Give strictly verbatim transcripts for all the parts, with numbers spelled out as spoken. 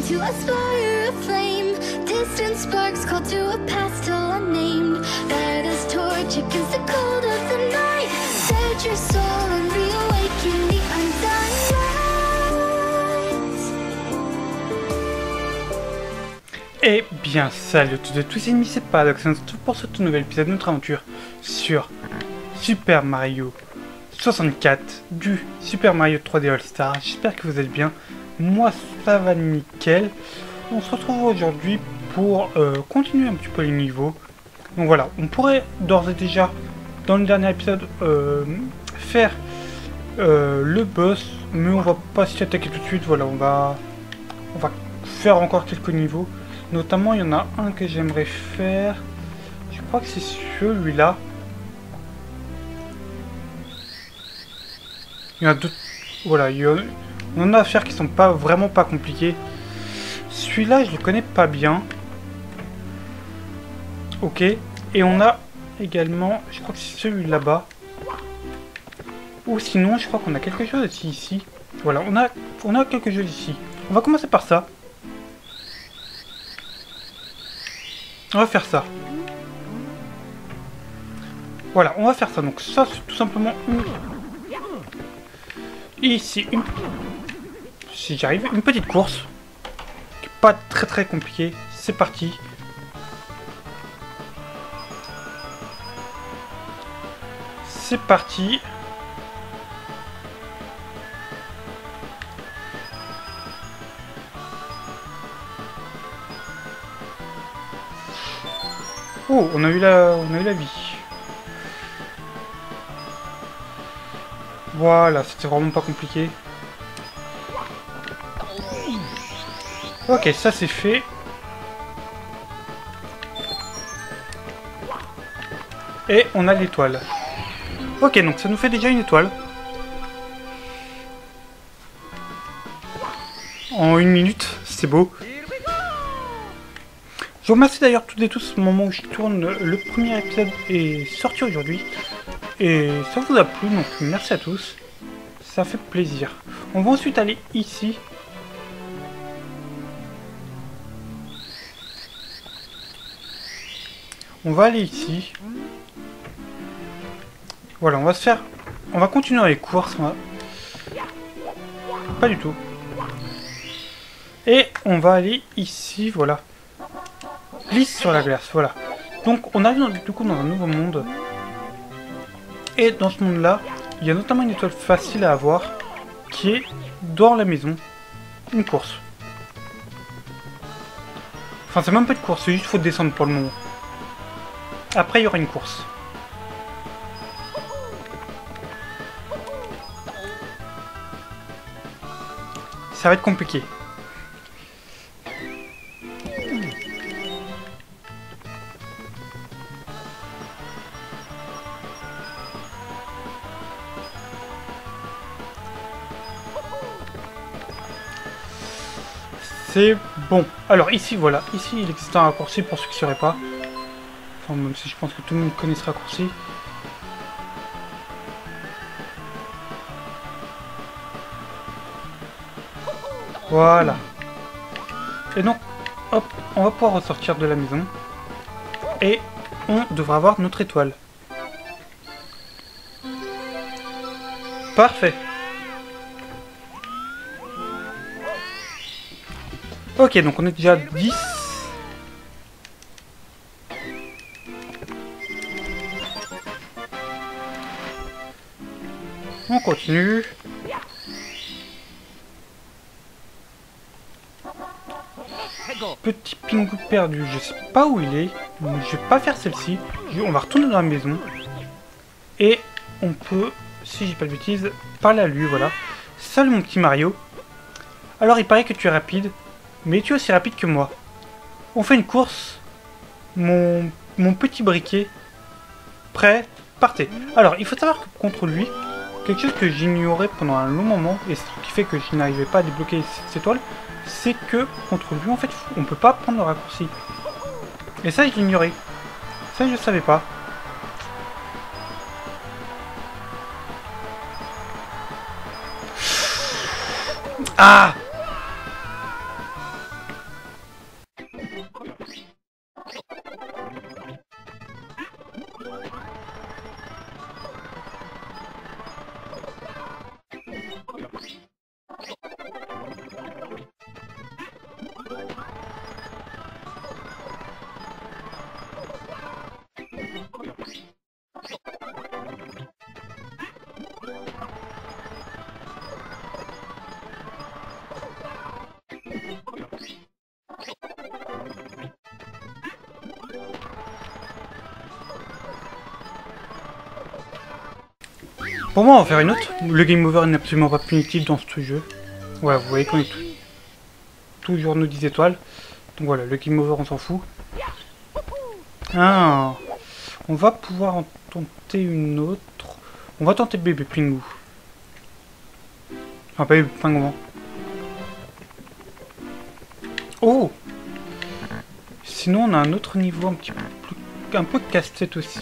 to a spire of flame. Distant sparks call to a past still unnamed. Light as torch against the cold of the night. Set your soul and reawaken the undying light. Eh bien, salut à toutes et tous, amis, c'est Paradox, on se retrouve pour ce tout nouvel épisode de notre aventure sur Super Mario soixante-quatre du Super Mario trois D All Star. J'espère que vous allez bien, moi ça va nickel. On se retrouve aujourd'hui pour euh, continuer un petit peu les niveaux. Donc voilà, on pourrait d'ores et déjà, dans le dernier épisode, euh, faire euh, le boss, mais on va pas s'y attaquer tout de suite. Voilà, on va, on va faire encore quelques niveaux. Notamment, il y en a un que j'aimerais faire. Je crois que c'est celui-là. Il y en a deux. Voilà, il y en a, on en a à faire qui sont pas vraiment pas compliqués. Celui-là, je le connais pas bien. Ok. Et on a également, je crois que c'est celui là-bas. Ou sinon, je crois qu'on a quelque chose aussi ici. Voilà, on a, on a quelque chose ici. On va commencer par ça. On va faire ça. Voilà, on va faire ça. Donc ça, c'est tout simplement une... Ici, une... si j'arrive, une petite course. Qui est pas très très compliquée. C'est parti. C'est parti. Oh, on a eu la, on a eu la vie. Voilà, c'était vraiment pas compliqué. Ok, ça c'est fait. Et on a l'étoile. Ok, donc ça nous fait déjà une étoile. En une minute, c'est beau. Je vous remercie d'ailleurs toutes et tous au moment où je tourne. Le premier épisode est sorti aujourd'hui. Et ça vous a plu, donc merci à tous. Ça fait plaisir. On va ensuite aller ici. On va aller ici. Voilà, on va se faire... On va continuer dans les courses. On va... Pas du tout. Et on va aller ici, voilà. Glisse sur la glace, voilà. Donc on arrive dans, du coup dans un nouveau monde. Et dans ce monde-là, il y a notamment une étoile facile à avoir qui est dans la maison. Une course. Enfin, c'est même pas une course, c'est juste faut descendre pour le moment. Après, il y aura une course. Ça va être compliqué. C'est bon. Alors ici, voilà. Ici, il existe un raccourci pour ceux qui ne sauraient pas. Enfin, même si je pense que tout le monde connaît ce raccourci. Voilà. Et donc, hop, on va pouvoir ressortir de la maison. Et on devra avoir notre étoile. Parfait. Ok, donc on est déjà dix. On continue. Petit Pingu perdu, je sais pas où il est. Je vais pas faire celle-ci. On va retourner dans la maison. Et on peut, si j'ai pas de bêtises, parler à lui, voilà. Salut mon petit Mario. Alors il paraît que tu es rapide. Mais tu es aussi rapide que moi. On fait une course. Mon, mon petit briquet. Prêt, partez. Alors, il faut savoir que contre lui, quelque chose que j'ignorais pendant un long moment, et ce qui fait que je n'arrivais pas à débloquer cette étoile, c'est que contre lui, en fait, on peut pas prendre le raccourci. Et ça, je l'ignorais. Ça, je savais pas. Ah! Pour moi, on va faire une autre. Le game over n'est absolument pas punitif dans ce jeu. Ouais, vous voyez qu'on est tout, toujours nos dix étoiles. Donc voilà, le game over, on s'en fout. Ah, on va pouvoir en tenter une autre. On va tenter bébé pingou. Enfin, pas bébé pingouin. Oh! Sinon, on a un autre niveau un petit peu plus, un peu casse-tête aussi.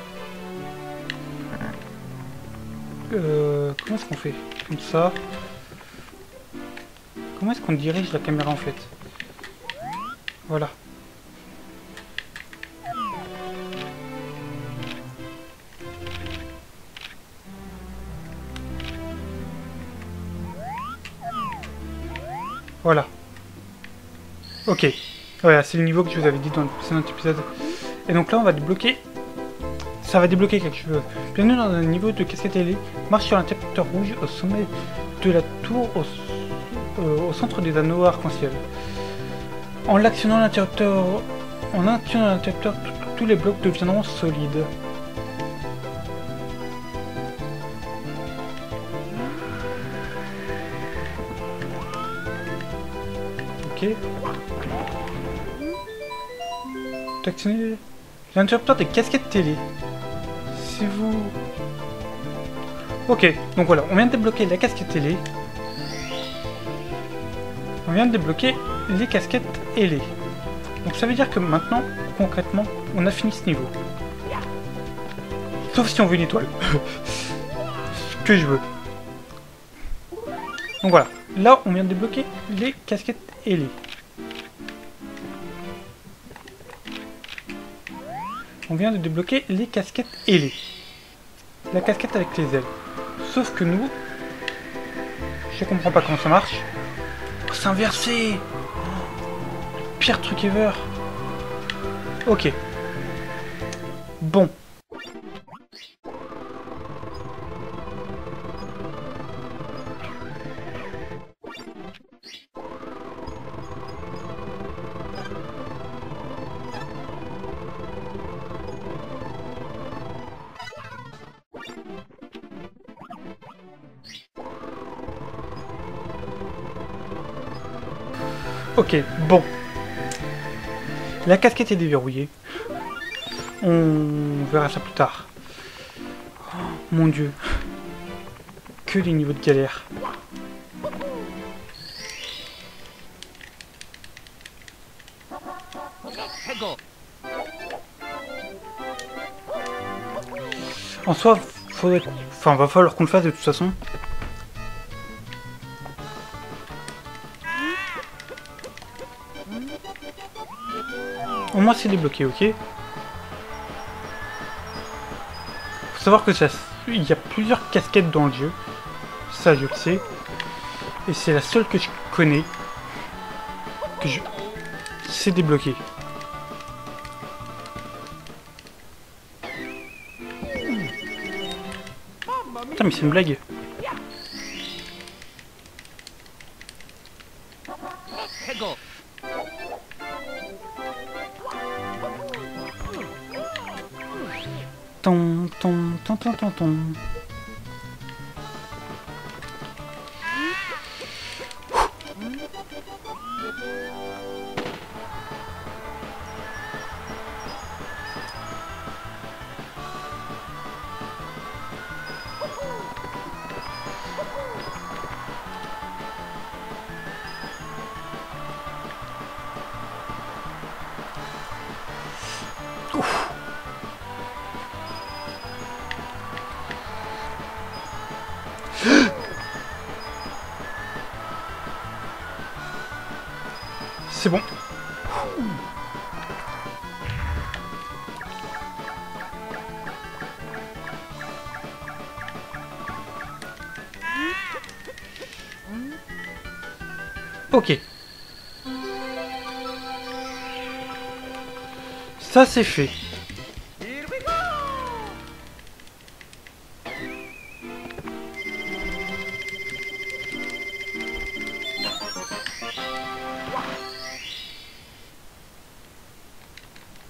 Euh, comment est-ce qu'on fait? Comme ça. Comment est-ce qu'on dirige la caméra en fait? Voilà. Voilà. Ok. Voilà, c'est le niveau que je vous avais dit dans le précédent épisode. Et donc là, on va débloquer... Ça va débloquer quelque chose. Bienvenue dans un niveau de casquette télé. Marche sur l'interrupteur rouge au sommet de la tour au, euh, au centre des anneaux arc-en-ciel. En l'actionnant l'interrupteur... En actionnant l'interrupteur, tous les blocs deviendront solides. Ok. Actionner l'interrupteur des casquettes télé. Si vous... Ok, donc voilà, on vient de débloquer la casquette télé. On vient de débloquer les casquettes ailées. Donc ça veut dire que maintenant, concrètement, on a fini ce niveau. Sauf si on veut une étoile. Ce que je veux. Donc voilà, là on vient de débloquer les casquettes ailées. On vient de débloquer les casquettes ailées. La casquette avec les ailes. Sauf que nous... Je comprends pas comment ça marche. Oh, c'est inversé. Oh, le pire truc ever. Ok. Bon. Ok, bon. La casquette est déverrouillée. On verra ça plus tard. Oh, mon dieu. Que des niveaux de galère. En soi, faudrait... Enfin, va falloir qu'on le fasse de toute façon. Au moins c'est débloqué, ok. Faut savoir que ça, il y a plusieurs casquettes dans le jeu. Ça je le sais. Et c'est la seule que je connais. Que je... C'est débloqué. Putain mais c'est une blague. Ton, ton, ton, ton, ton, ton. C'est bon. Ok. Ça c'est fait.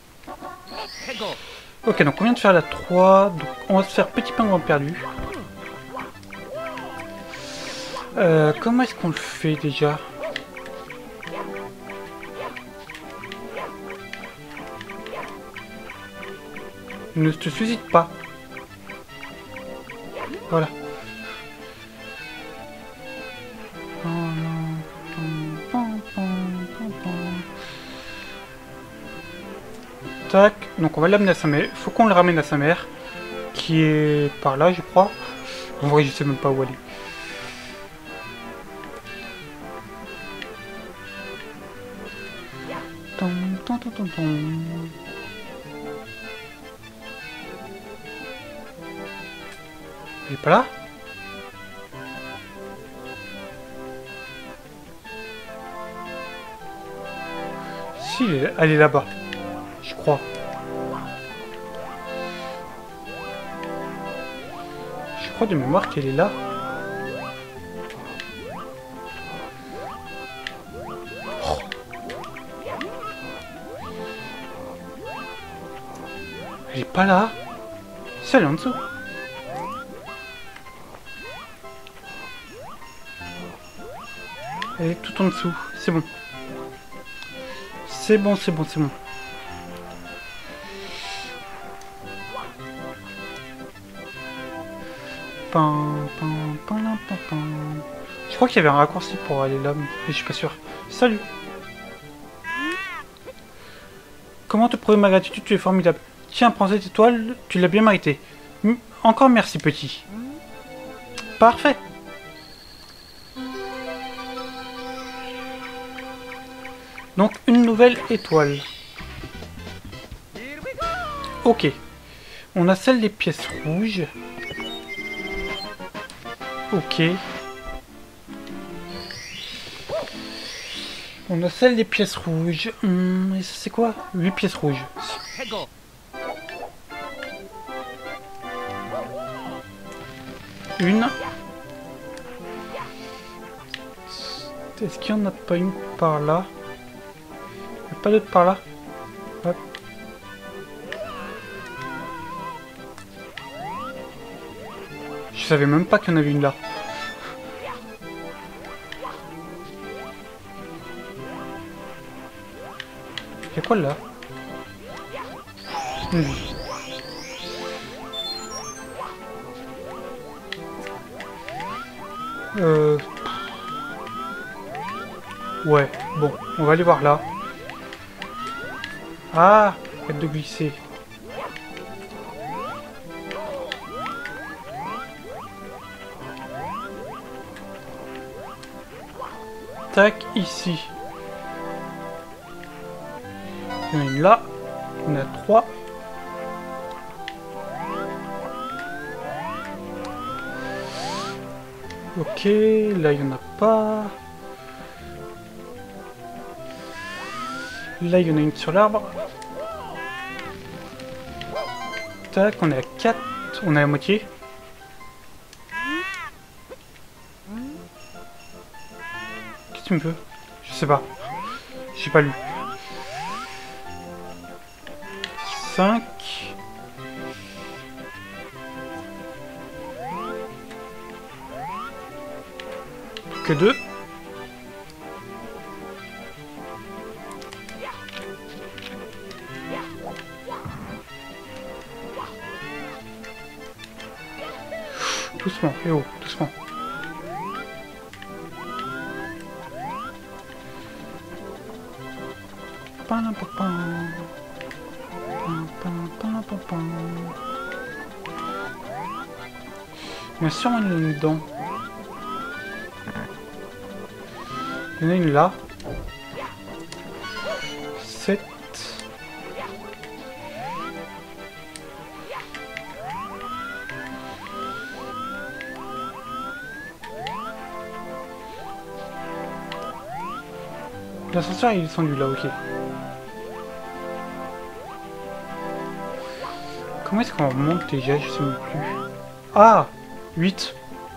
Ok, donc on vient de faire la trois, donc on va se faire petit pingouin perdu. Euh, comment est-ce qu'on le fait déjà? Ne te suicide pas. Voilà. Tac. Donc on va l'amener à sa mère. Faut qu'on le ramène à sa mère. Qui est par là, je crois. En vrai, je sais même pas où aller. Elle est pas là? Si, elle est là-bas. Je crois. Je crois de mémoire qu'elle est là. Oh. Elle est pas là. C'est elle en dessous. Elle est tout en dessous. C'est bon. C'est bon, c'est bon, c'est bon. Pam, pam, pam, pam, pam. Je crois qu'il y avait un raccourci pour aller là, mais je suis pas sûr. Salut. Comment te prouver ma gratitude? Tu es formidable. Tiens, prends cette étoile, tu l'as bien mérité. M Encore merci, petit. Parfait. Donc, une nouvelle étoile. Ok. On a celle des pièces rouges. Ok. On a celle des pièces rouges. Hum, et ça c'est quoi? huit pièces rouges. Une. Est-ce qu'il n'y en a pas une par là? Il n'y a pas d'autre par là? Hop. Je savais même pas qu'il y en avait une là. Il y a quoi là? hmm. Euh... Ouais, bon, on va aller voir là. Ah, arrête de glisser. Tac, ici. Il y en a une là. On a trois. Ok, là il n'y en a pas. Là il y en a une sur l'arbre. Tac, on est à quatre. On est à la moitié. Qu'est-ce que tu me veux? Je sais pas. J'ai pas lu. cinq. Que deux. Doucement, et oh, doucement. Il y en a sûrement une dedans. Il y en a une là. sept. L'ascenseur il est descendu là, ok. Comment est-ce qu'on remonte déjà? Je sais même plus. Ah, huit.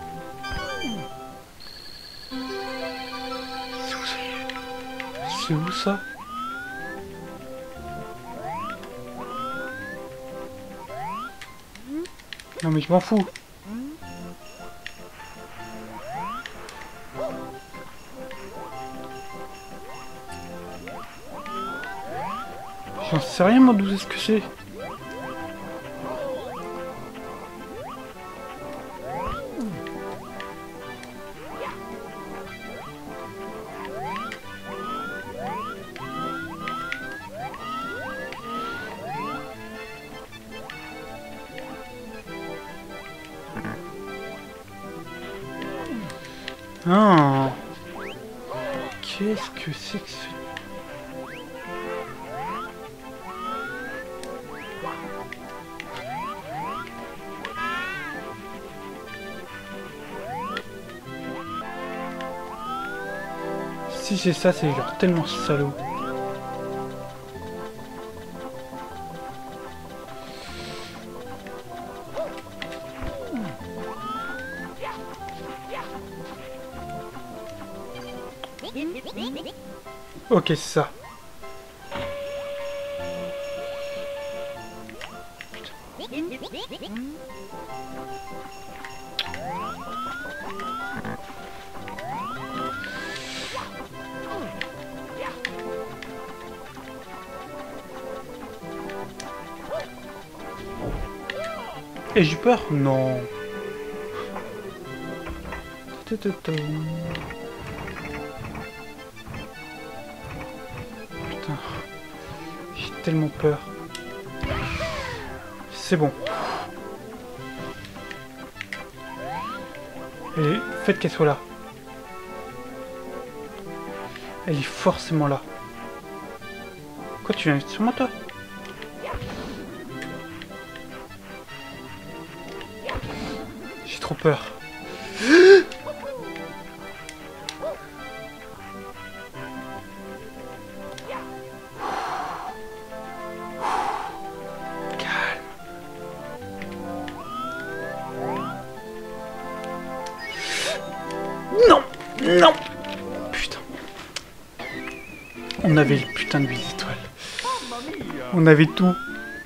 C'est où ça? C'est où ça? Non mais je m'en fous. J'en sais rien, moi, d'où est-ce que c'est. Ah. Qu'est-ce que c'est que ce... Si c'est ça, c'est genre tellement salaud. Ok, c'est ça. Et j'ai peur? Non. Putain. J'ai tellement peur. C'est bon. Et faites qu'elle soit là. Elle est forcément là. Quoi, tu viens sur moi, toi? J'ai trop peur. Non! Non! Putain. On avait le putain de huit étoiles. On avait tout.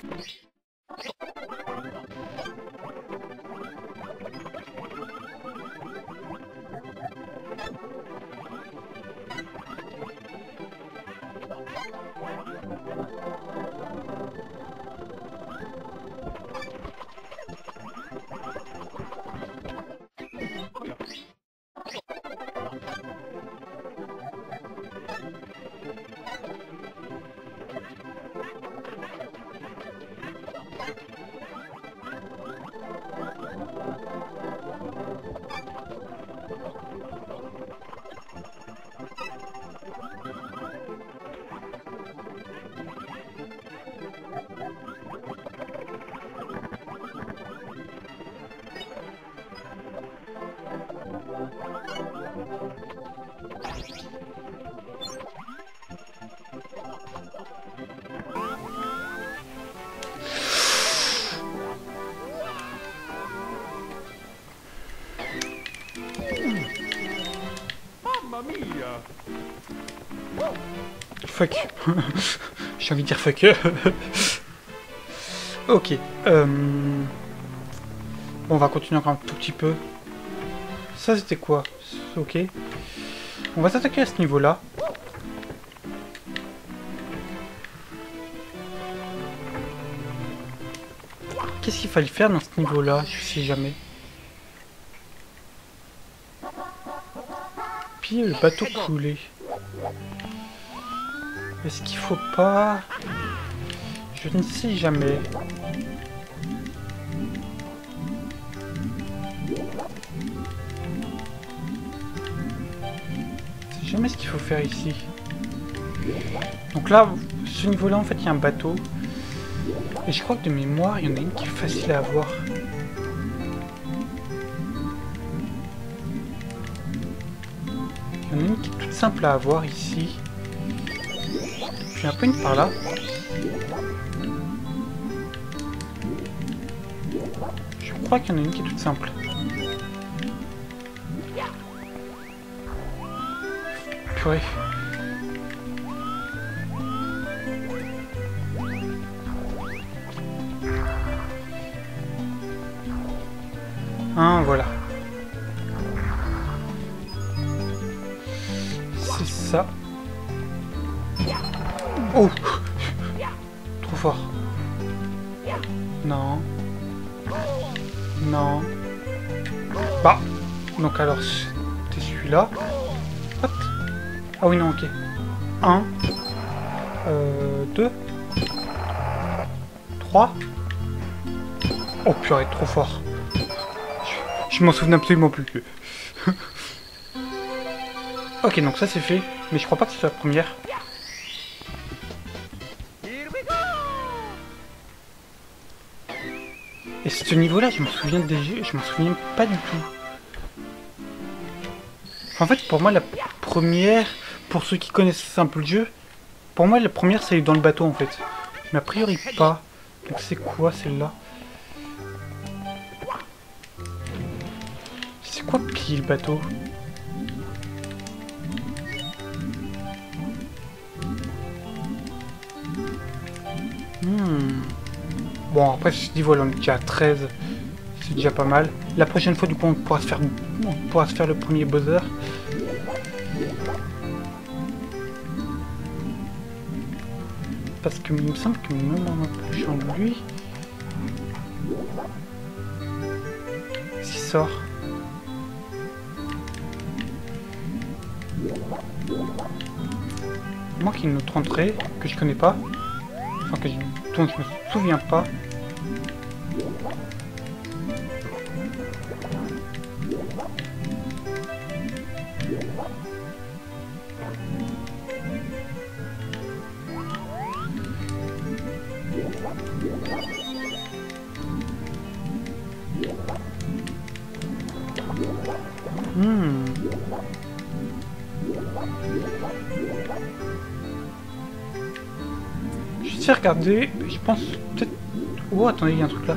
Fuck. J'ai envie de dire fuck. Ok. Euh... Bon, on va continuer encore un tout petit peu. Ça, c'était quoi? Ok. On va s'attaquer à ce niveau-là. Qu'est-ce qu'il fallait faire dans ce niveau-là? Je sais jamais. Puis le bateau coulé. Est-ce qu'il faut pas... Je ne sais jamais. Je sais jamais ce qu'il faut faire ici. Donc là, ce niveau-là, en fait, il y a un bateau. Et je crois que de mémoire, il y en a une qui est facile à avoir. Il y en a une qui est toute simple à avoir ici. Puis un peu une par là. Je crois qu'il y en a une qui est toute simple. Purée. Hein, voilà. C'est ça. Oh! fort. Non. Non. Bah. Donc alors, c'est celui-là. Hop. Ah oui, non, ok. Un. Euh, deux. trois. Oh purée, trop fort. Je, je m'en souviens absolument plus. Ok, donc ça c'est fait. Mais je crois pas que c'est la première. Et ce niveau-là, je m'en souviens déjà, je m'en souviens pas du tout. En fait, pour moi, la première, pour ceux qui connaissent un peu le jeu, pour moi, la première, c'est dans le bateau, en fait. Mais a priori, pas. Donc c'est quoi, celle-là? C'est quoi piller le bateau? Hmm. Bon, après, je dis, voilà, on est déjà à treize. C'est déjà pas mal. La prochaine fois, du coup, on pourra se faire, on pourra se faire le premier Bowser. Parce que il me semble que même en approchant de lui... S'il sort... Il manque une autre entrée que je connais pas. Enfin, que je, dont je me souviens pas. Hmm. Je sais regarder, je pense peut-être... Oh, attendez, il y a un truc là.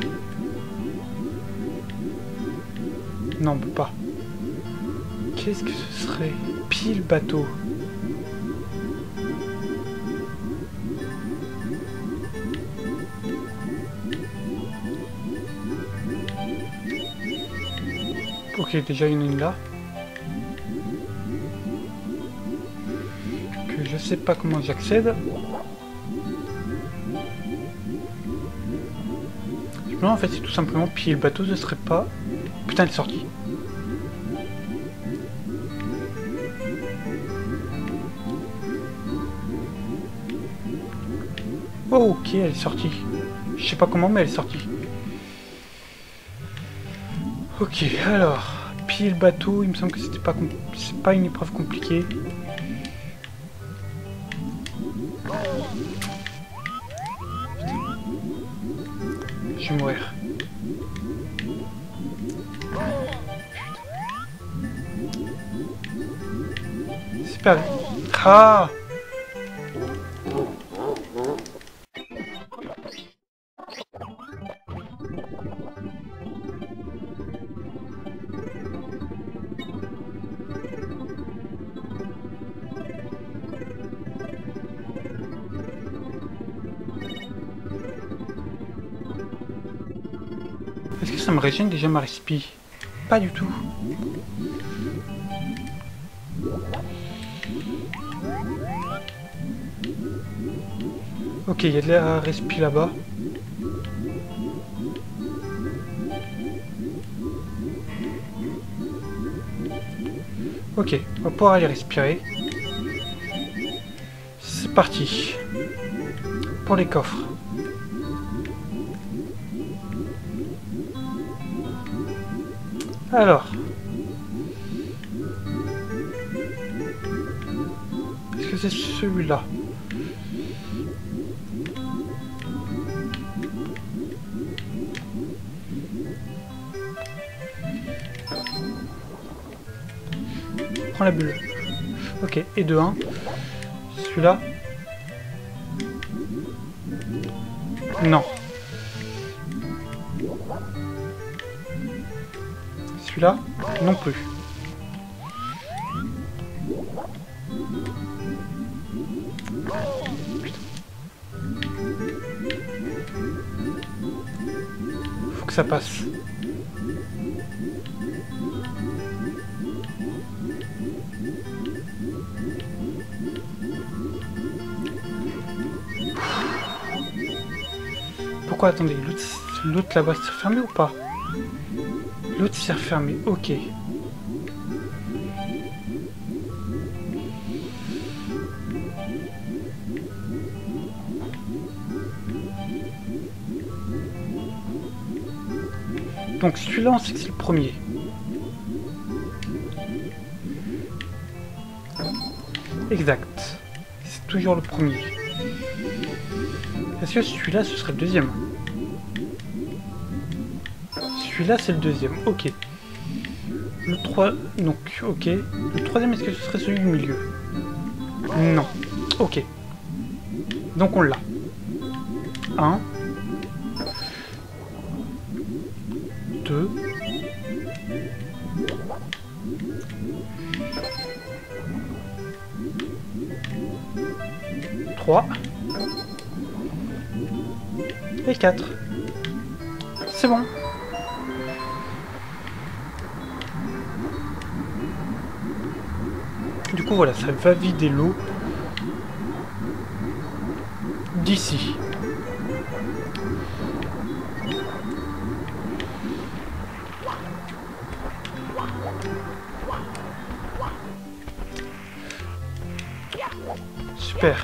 Non, on peut pas. Qu'est-ce que ce serait? Pile bateau. Ok, déjà il y en a une là. Que je sais pas comment j'accède. Non, en fait, c'est tout simplement piller le bateau, ce serait pas... Putain, elle est sortie. Oh, ok, elle est sortie. Je sais pas comment, mais elle est sortie. Ok, alors... Piller le bateau, il me semble que c'était pas... C'est pas une épreuve compliquée. Je vais mourir. C'est pas... Ah! Est-ce que ça me régène déjà ma respi? Pas du tout. Ok, il y a de la respi là-bas. Ok, on va pouvoir aller respirer. C'est parti. Pour les coffres. Alors. Est-ce que c'est celui-là? Prends la bulle. Ok, et de un. Celui-là. Non. Celui-là, non plus. Putain. Faut que ça passe. Pourquoi? Attendez, l'autre là-bas s'est refermé ou pas? L'autre s'est refermé, ok. Donc celui-là, on sait que c'est le premier. Exact. C'est toujours le premier. Est-ce que celui-là, ce serait le deuxième? Celui-là, c'est le deuxième. Ok. Le trois... Donc, ok. Le troisième, est-ce que ce serait celui du milieu? Non. Ok. Donc, on l'a. Un. Deux. Trois. Et quatre. C'est bon. Du coup, voilà, ça va vider l'eau d'ici. Super.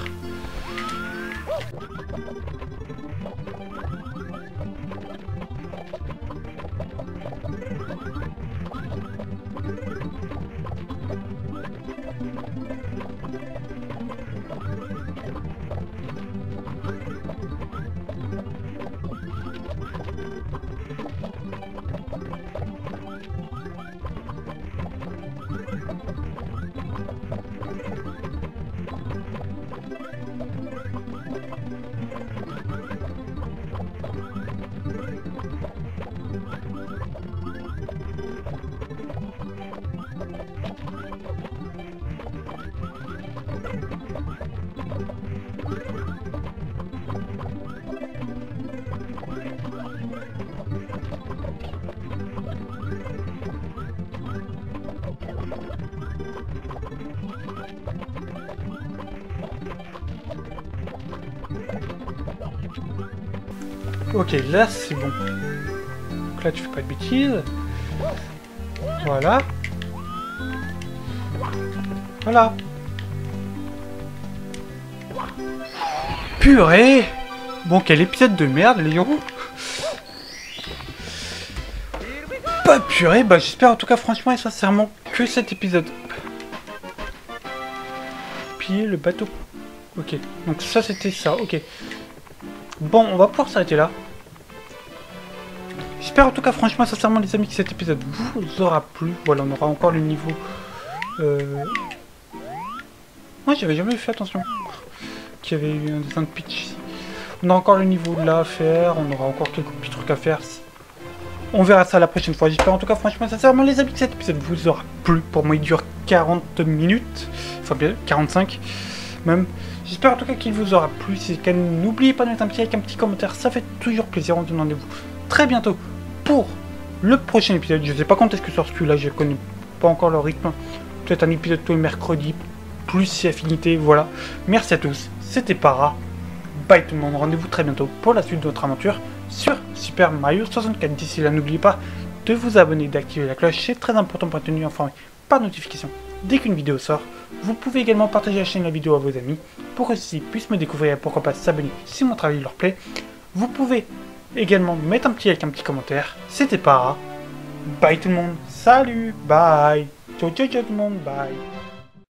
Ok, là c'est bon. Donc là tu fais pas de bêtises. Voilà. Voilà. Purée! Bon, quel épisode de merde, Léon. Pas purée, bah j'espère en tout cas franchement et sincèrement que cet épisode. Piller le bateau. Ok, donc ça c'était ça, ok. Bon, on va pouvoir s'arrêter là. J'espère en tout cas franchement sincèrement les amis que cet épisode vous aura plu. Voilà, on aura encore le niveau... Euh... Moi j'avais jamais fait attention qu'il y avait eu un dessin de pitch ici. On a encore le niveau là à faire, on aura encore quelques petits trucs à faire. On verra ça la prochaine fois. J'espère en tout cas franchement sincèrement les amis que cet épisode vous aura plu. Pour moi il dure quarante minutes, enfin bien quarante-cinq même. J'espère en tout cas qu'il vous aura plu. Si c'est le cas, n'oubliez pas de mettre un petit like, un petit commentaire, ça fait toujours plaisir. On se donne rendez-vous très bientôt pour le prochain épisode. Je sais pas quand est-ce que sort celui-là, je connais pas encore le rythme. Peut-être un épisode tous les mercredis, plus si affinité, voilà. Merci à tous, c'était Para. Bye tout le monde, rendez-vous très bientôt pour la suite de notre aventure sur Super Mario soixante-quatre. D'ici là, n'oubliez pas de vous abonner, d'activer la cloche, c'est très important pour être tenu informé par notification dès qu'une vidéo sort. Vous pouvez également partager la chaîne la vidéo à vos amis pour que ceux-ci puissent me découvrir et pourquoi pas s'abonner si mon travail leur plaît. Vous pouvez également mettre un petit like, un petit commentaire. C'était Para. Bye tout le monde. Salut. Bye. Ciao ciao ciao tout le monde. Bye.